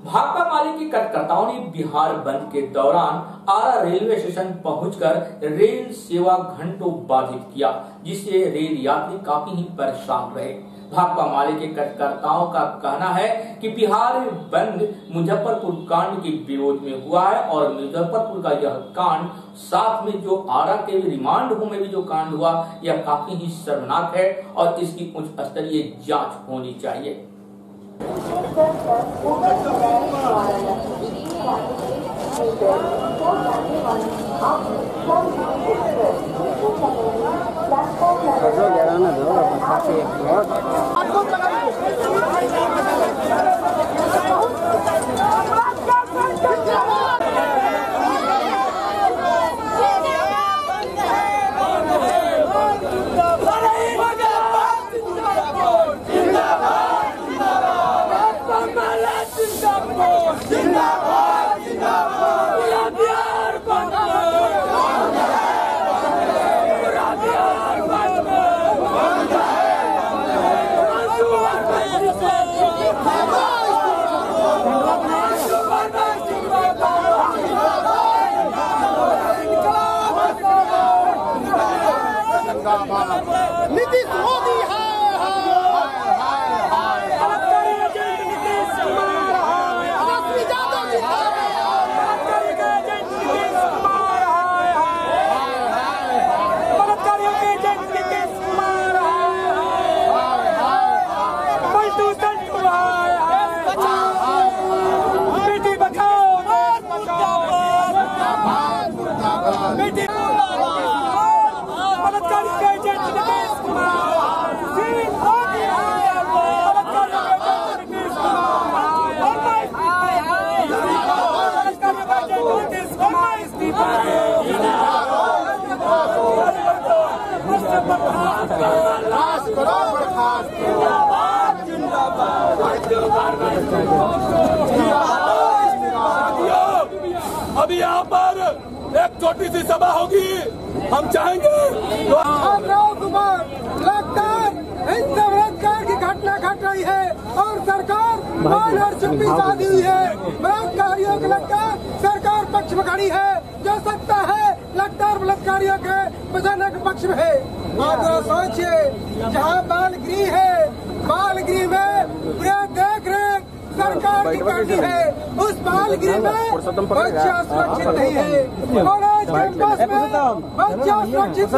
भाकपा माले के कार्यकर्ताओं ने बिहार बंद के दौरान आरा रेलवे स्टेशन पहुंचकर रेल सेवा घंटों बाधित किया, जिससे रेल यात्री काफी ही परेशान रहे। भाकपा माले के कार्यकर्ताओं का कहना है कि बिहार बंद मुजफ्फरपुर कांड के विरोध में हुआ है और मुजफ्फरपुर का यह कांड साथ में जो आरा के रिमांड होम में भी जो कांड हुआ यह काफी ही शर्मनाक है और इसकी उच्च स्तरीय जांच होनी चाहिए। नीतीश मोदी अभी यहाँ पर एक छोटी सी सभा होगी। हम चाहेंगे इन बलात्कार की घटना घट रही है और सरकार मौन और चुप्पी साधी हुई है। बलात्कारियों को लगता सरकार पक्ष में खड़ी है, जो सकता है लगता है बलात्कारियों के बचाने के पक्ष में है। आप सोचिए, जहाँ बाल गृह है, बाल गृह में पूरा देख रेख सरकार की करती है, उस बाल गृह में बच्चा सुरक्षित नहीं है, कॉलेज कैंपस में बच्चा सुरक्षित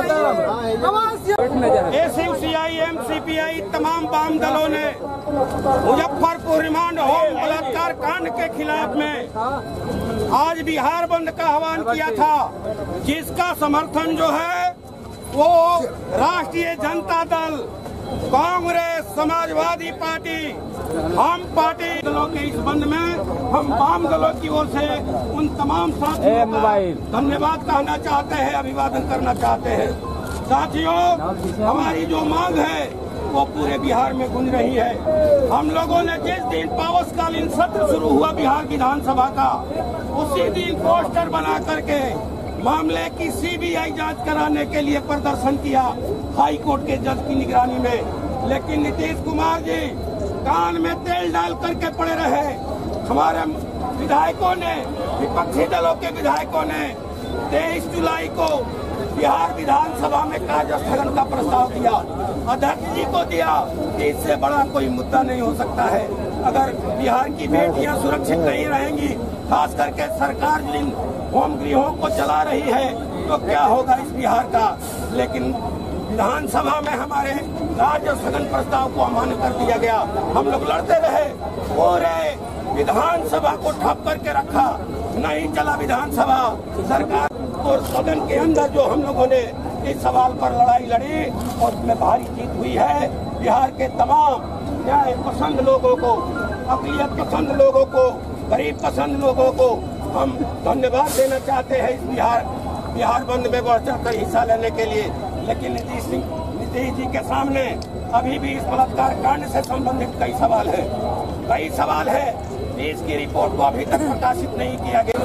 नहीं है। एसयूसीआई सीपीआई तमाम वाम दलों ने मुजफ्फरपुर रिमांड होम बलात्कार कांड के खिलाफ में आज बिहार बंद का आह्वान किया था, जिसका समर्थन जो है वो राष्ट्रीय जनता दल, कांग्रेस, समाजवादी पार्टी, हम पार्टी दलों के इस बंद में हम वाम दलों की ओर से उन तमाम साथियों का धन्यवाद कहना चाहते हैं, अभिवादन करना चाहते हैं। साथियों, हमारी जो मांग है वो पूरे बिहार में गूंज रही है। हम लोगों ने जिस दिन पावसकालीन सत्र शुरू हुआ बिहार विधानसभा का, उसी दिन पोस्टर बना करके मामले की सीबीआई जांच कराने के लिए प्रदर्शन किया हाई कोर्ट के जज की निगरानी में, लेकिन नीतीश कुमार जी कान में तेल डाल करके पड़े रहे। हमारे विधायकों ने, विपक्षी दलों के विधायकों ने 23 जुलाई को बिहार विधानसभा में कार्य स्थगन का प्रस्ताव दिया, अध्यक्ष जी को दिया कि इससे बड़ा कोई मुद्दा नहीं हो सकता है। अगर बिहार की बेटियां सुरक्षित नहीं रहेंगी, खास करके सरकार जिन होम गृहों को चला रही है, तो क्या होगा इस बिहार का। लेकिन विधानसभा में हमारे राज्य स्थगन प्रस्ताव को अमान्य कर दिया गया। हम लोग लड़ते रहे, पूरे विधानसभा को ठप करके रखा, नहीं चला विधानसभा। सरकार और सदन के अंदर जो हम लोगों ने इस सवाल पर लड़ाई लड़ी और उसमें भारी जीत हुई है। बिहार के तमाम न्याय पसंद लोगों को, अक़लियत पसंद लोगों को, गरीब पसंद लोगों को हम धन्यवाद देना चाहते हैं इस बिहार बंद में बढ़ चढ़कर हिस्सा लेने के लिए। लेकिन नीतीश जी के सामने अभी भी इस बलात्कार कांड से संबंधित कई सवाल है। इसकी रिपोर्ट को अभी तक प्रकाशित नहीं किया गया।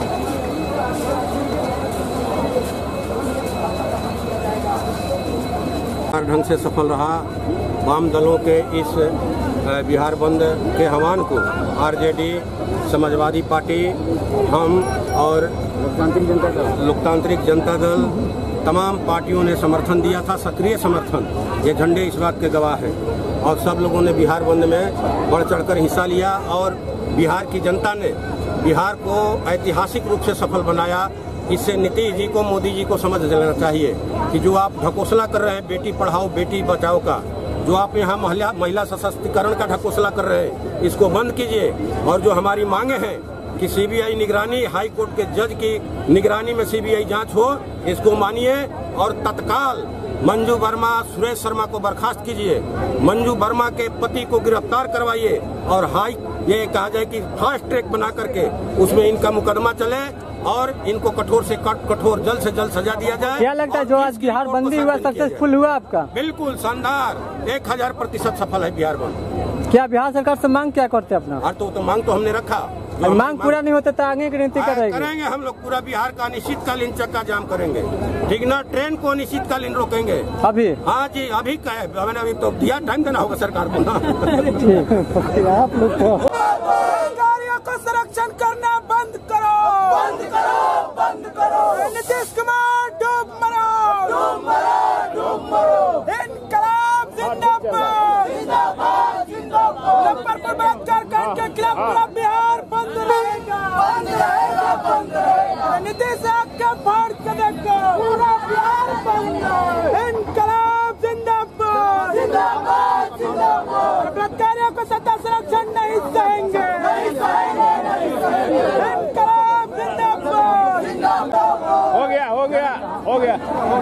ढंग से सफल रहा। वाम दलों के इस बिहार बंद के आह्वान को आरजेडी, समाजवादी पार्टी, हम और लोकतांत्रिक जनता दल तमाम पार्टियों ने समर्थन दिया था, सक्रिय समर्थन। ये झंडे इस बात के गवाह हैं और सब लोगों ने बिहार बंद में बढ़ चढ़कर हिस्सा लिया और बिहार की जनता ने बिहार को ऐतिहासिक रूप से सफल बनाया। इससे नीतीश जी को, मोदी जी को समझ लेना चाहिए कि जो आप ढकोसला कर रहे हैं बेटी पढ़ाओ बेटी बचाओ का, जो आप यहाँ महिला सशक्तिकरण का ढकोसला कर रहे हैं, इसको बंद कीजिए। और जो हमारी मांगे हैं कि सीबीआई निगरानी, हाई कोर्ट के जज की निगरानी में सीबीआई जांच हो, इसको मानिए और तत्काल मंजू वर्मा, सुरेश शर्मा को बर्खास्त कीजिए। मंजू वर्मा के पति को गिरफ्तार करवाइए और ये कहा जाए कि फास्ट ट्रैक बना करके उसमें इनका मुकदमा चले और इनको कठोर से कठोर जल्द से जल्द सजा दिया जाए। क्या लगता है जो आज बिहार बंदी हुआ सक्सेसफुल हुआ आपका? बिल्कुल शानदार, 1000% सफल है बिहार बंद। क्या बिहार सरकार से मांग क्या करते हैं अपना? तो मांग तो हमने रखा, मांग पूरा नहीं होता तो आगे की नीति करेंगे हम लोग। पूरा बिहार का अनिश्चितकालीन चक्का जाम करेंगे, ठीक ना? ट्रेन को अनिश्चितकालीन रोकेंगे अभी। हाँ जी, अभी क्या है, मैंने अभी तो दिया, टाइम देना होगा सरकार को ना। आप लोग बेरोजगारियों को संरक्षण करना बंद करो, बंद करो, बंद करो। नीतीश कुमार डूब मरो, डूब मरो, डूब मरो। इनकलाब जिंदाबाद, जिंदाबाद, जिंदाबाद। मुजफ्फरपुर बलात्कार कांड के खिलाफ पूरा बिहार बंद रहेगा, बंद रहेगा, बंद रहेगा। नीतीश आके फाड़ के देखो, पूरा बिहार बंद है। इनकलाब जिंदाबाद, जिंदाबाद, जिंदाबाद। बलात्कारियों को सत्ता संरक्षण नहीं सहेंगे, नहीं सहेंगे, नहीं सहेंगे। इनकलाब जिंदाबाद, जिंदाबाद। हो गया, हो गया, हो गया।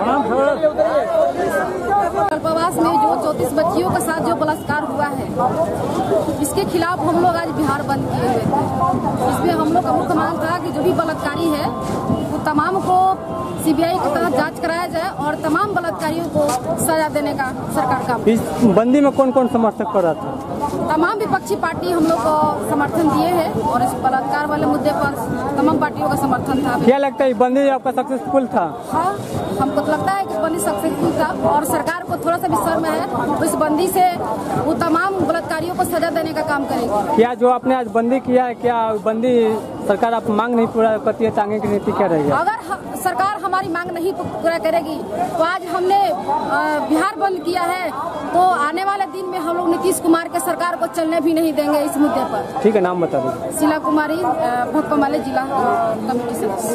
कल्पवास में जो 34 बच्चियों के साथ जो बलात्कार हुआ है, इसके खिलाफ हम लोग आज बिहार बंद किए हुए थे। इसमें हम लोग का मुख्य मांग था कि जो भी बलात्कारी है वो तमाम को सीबीआई के तहत जांच कराया जाए और तमाम बलात्कारियों को सजा देने का सरकार का। इस बंदी में कौन कौन समर्थक कर रहा था? तमाम विपक्षी पार्टी हम लोग को समर्थन दिए हैं और इस बलात्कार वाले मुद्दे पर तमाम पार्टियों का समर्थन था। क्या लगता है बंदी आपका सक्सेसफुल था? हाँ, हमको तो लगता है कि बंदी सक्सेसफुल था और सरकार को थोड़ा सा भी शर्म है, तो इस बंदी से वो तमाम बलात्कारियों को सजा देने का काम करेगी। क्या जो आपने आज बंदी किया है, क्या बंदी सरकार आप मांग नहीं पूरा करती है तो आगे की नीति क्या रहेगी? अगर सरकार हमारी मांग नहीं पूरा करेगी तो आज हमने बिहार बंद किया है, तो आने वाले दिन में हम लोग नीतीश कुमार के सरकार को चलने भी नहीं देंगे इस मुद्दे पर। ठीक है, नाम बता दीजिए। शीला कुमारी, भक्कमाली जिला कमेटी सदस्य।